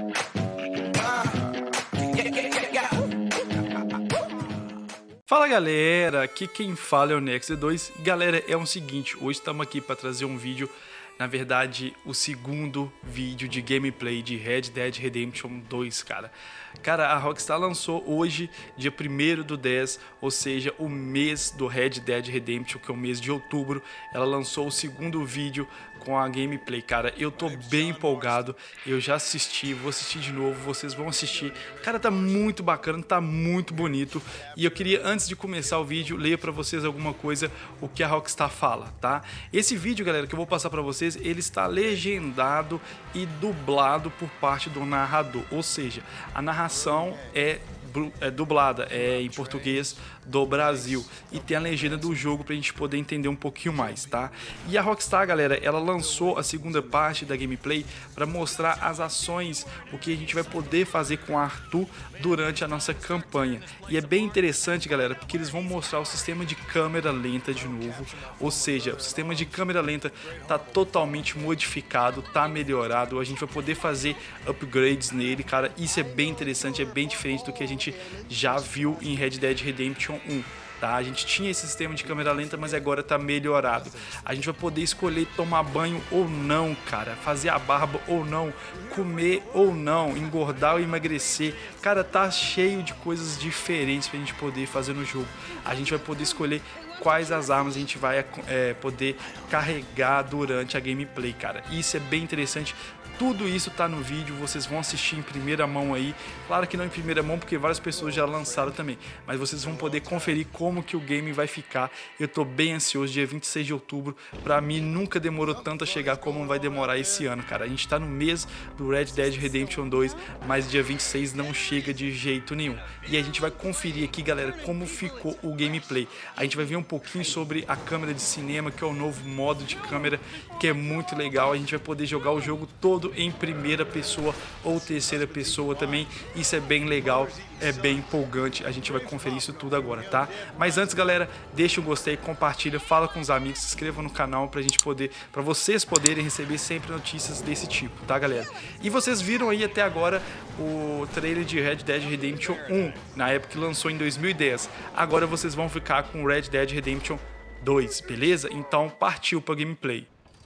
Fala galera, aqui quem fala é o Nexus2. Galera, é o seguinte, hoje estamos aqui para trazer um vídeo, na verdade o segundo vídeo de gameplay de Red Dead Redemption 2, cara. A Rockstar lançou hoje, dia 1º/10, ou seja, o mês do Red Dead Redemption, que é o mês de outubro. Ela lançou o segundo vídeo com a gameplay, cara. Eu tô bem empolgado, eu já assisti, vou assistir de novo, vocês vão assistir. Cara, tá muito bacana, tá muito bonito. E eu queria, antes de começar o vídeo, ler pra vocês alguma coisa, o que a Rockstar fala, tá? Esse vídeo, galera, que eu vou passar pra vocês, ele está legendado e dublado por parte do narrador, ou seja, a narração é dublada, é em português do Brasil, e tem a legenda do jogo pra gente poder entender um pouquinho mais, tá? E a Rockstar, galera, ela lançou a segunda parte da gameplay para mostrar as ações, o que a gente vai poder fazer com o Arthur durante a nossa campanha. E é bem interessante, galera, porque eles vão mostrar o sistema de câmera lenta de novo, ou seja, o sistema de câmera lenta tá totalmente modificado, tá melhorado, a gente vai poder fazer upgrades nele, cara. Isso é bem interessante, é bem diferente do que a gente já viu em Red Dead Redemption 1, tá? A gente tinha esse sistema de câmera lenta, mas agora tá melhorado. A gente vai poder escolher tomar banho ou não, cara, fazer a barba ou não, comer ou não, engordar ou emagrecer. Cara, tá cheio de coisas diferentes pra gente poder fazer no jogo. A gente vai poder escolher quais as armas a gente vai poder carregar durante a gameplay, cara. Isso é bem interessante. Tudo isso tá no vídeo, vocês vão assistir em primeira mão aí. Claro que não em primeira mão, porque várias pessoas já lançaram também, mas vocês vão poder conferir como que o game vai ficar. Eu tô bem ansioso, dia 26 de outubro. Pra mim nunca demorou tanto a chegar como vai demorar esse ano, cara. A gente tá no mês do Red Dead Redemption 2, mas dia 26 não chega de jeito nenhum. E a gente vai conferir aqui, galera, como ficou o gameplay. A gente vai ver um pouquinho sobre a câmera de cinema, que é o novo modo de câmera, que é muito legal. A gente vai poder jogar o jogo todo em primeira pessoa ou terceira pessoa também. Isso é bem legal, é bem empolgante. A gente vai conferir isso tudo agora, tá? Mas antes, galera, deixa um gostei, compartilha, fala com os amigos, se inscreva no canal para vocês poderem receber sempre notícias desse tipo, tá, galera? E vocês viram aí até agora o trailer de Red Dead Redemption 1, na época que lançou em 2010. Agora vocês vão ficar com Red Dead Redemption 2, beleza? Então partiu para gameplay.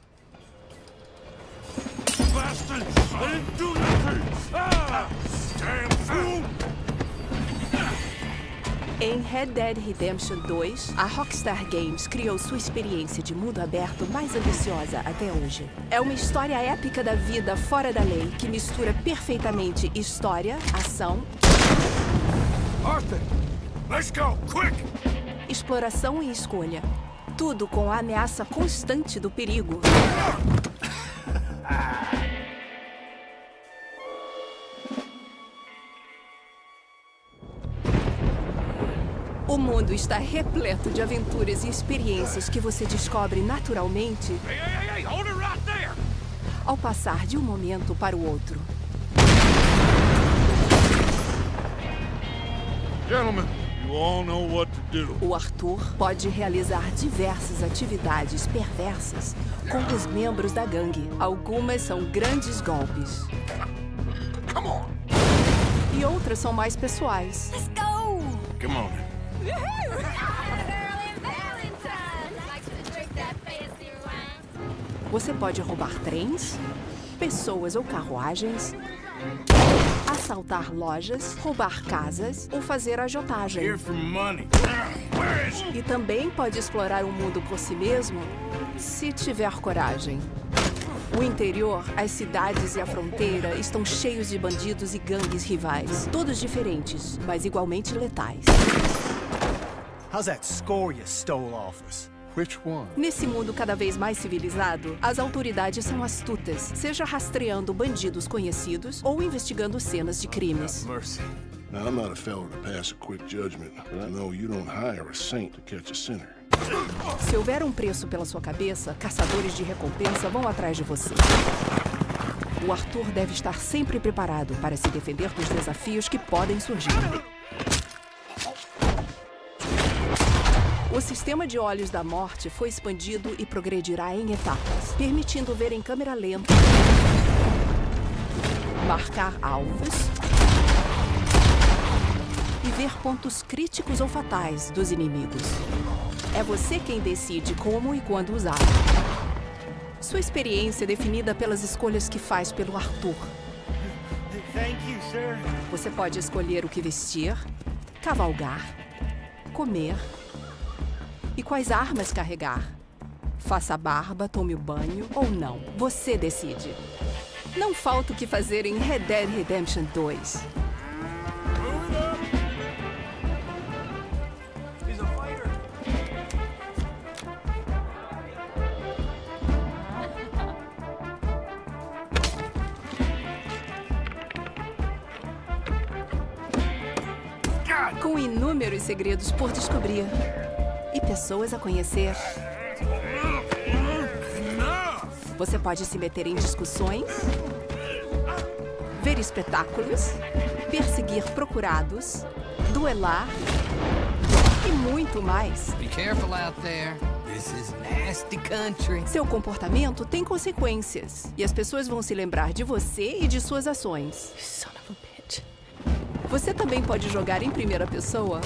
Em Red Dead Redemption 2, a Rockstar Games criou sua experiência de mundo aberto mais ambiciosa até hoje. É uma história épica da vida fora da lei que mistura perfeitamente história, ação, Arthur, let's go, quick! Exploração e escolha. Tudo com a ameaça constante do perigo. O mundo está repleto de aventuras e experiências que você descobre naturalmente Hold it right there! ao passar de um momento para o outro. Gentlemen, you all know what to do. O Arthur pode realizar diversas atividades perversas com os membros da gangue. Algumas são grandes golpes. Come on! E outras são mais pessoais. Let's go! Come on. Você pode roubar trens, pessoas ou carruagens, assaltar lojas, roubar casas ou fazer agiotagem. Here for money. Where is it? E também pode explorar o mundo por si mesmo, se tiver coragem. O interior, as cidades e a fronteira estão cheios de bandidos e gangues rivais. Todos diferentes, mas igualmente letais. How's that score you stole off us? Which one? Nesse mundo cada vez mais civilizado, as autoridades são astutas, seja rastreando bandidos conhecidos ou investigando cenas de crimes. Mercy. Now, I'm not a fellow to pass a quick judgment, but I know you don't hire a saint to catch a sinner. Se houver um preço pela sua cabeça, caçadores de recompensa vão atrás de você. O Arthur deve estar sempre preparado para se defender dos desafios que podem surgir. O sistema de olhos da morte foi expandido e progredirá em etapas, permitindo ver em câmera lenta marcar alvos e ver pontos críticos ou fatais dos inimigos. É você quem decide como e quando usar. Sua experiência é definida pelas escolhas que faz pelo Arthur. Thank you, sir. Você pode escolher o que vestir, cavalgar, comer e quais armas carregar. Faça barba, tome o banho ou não. Você decide. Não falta o que fazer em Red Dead Redemption 2. Com inúmeros segredos por descobrir e pessoas a conhecer. Você pode se meter em discussões, ver espetáculos, perseguir procurados, duelar e muito mais. Be careful out there. This is nasty country. Seu comportamento tem consequências e as pessoas vão se lembrar de você e de suas ações. Son of a bitch. Você também pode jogar em primeira pessoa.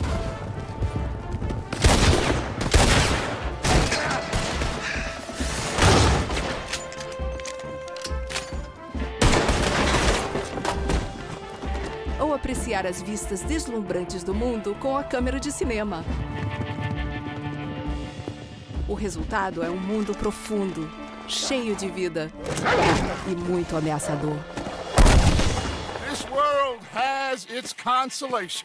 Ou apreciar as vistas deslumbrantes do mundo com a câmera de cinema. O resultado é um mundo profundo, cheio de vida e muito ameaçador. This world has its consolation.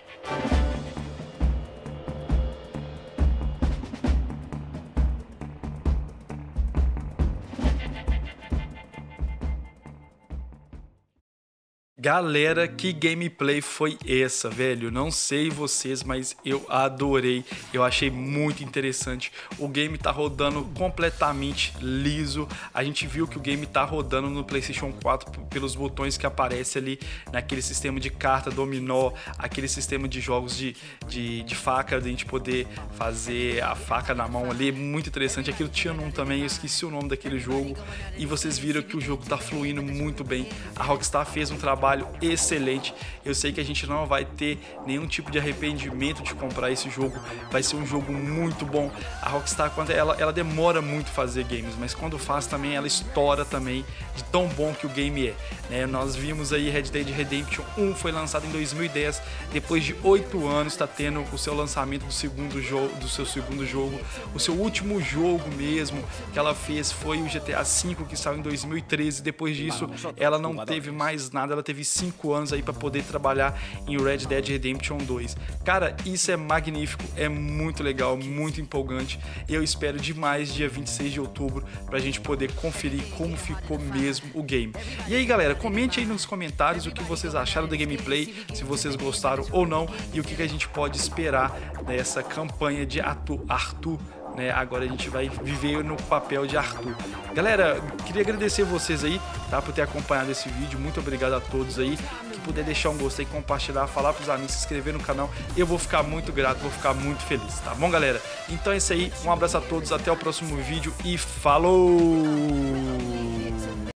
Galera, que gameplay foi essa, velho? Não sei vocês, mas eu adorei. Eu achei muito interessante. O game tá rodando completamente liso. A gente viu que o game tá rodando no PlayStation 4 pelos botões que aparecem ali naquele sistema de carta dominó, aquele sistema de jogos de faca, de a gente poder fazer a faca na mão ali. Muito interessante. Aquilo tinha num também, eu esqueci o nome daquele jogo. E vocês viram que o jogo tá fluindo muito bem. A Rockstar fez um trabalho excelente. Eu sei que a gente não vai ter nenhum tipo de arrependimento de comprar esse jogo. Vai ser um jogo muito bom. A Rockstar, quando ela demora muito fazer games, mas quando faz também, ela estoura também de tão bom que o game é, né? Nós vimos aí Red Dead Redemption 1 foi lançado em 2010. Depois de 8 anos está tendo o seu lançamento do seu segundo jogo. O seu último jogo mesmo que ela fez foi o GTA V, que saiu em 2013. Depois disso, ela não teve mais nada. Ela teve 5 anos aí para poder trabalhar em Red Dead Redemption 2. Cara, isso é magnífico, é muito legal, muito empolgante. Eu espero demais dia 26 de outubro pra gente poder conferir como ficou mesmo o game. E aí, galera, comente aí nos comentários o que vocês acharam da gameplay, se vocês gostaram ou não, e o que a gente pode esperar dessa campanha de Arthur, né? Agora a gente vai viver no papel de Arthur. Galera, queria agradecer vocês aí, tá, por ter acompanhado esse vídeo. Muito obrigado a todos aí. Que puder deixar um gostei, compartilhar, falar pros amigos, se inscrever no canal, eu vou ficar muito grato, vou ficar muito feliz, tá bom, galera? Então é isso aí, um abraço a todos, até o próximo vídeo e falou!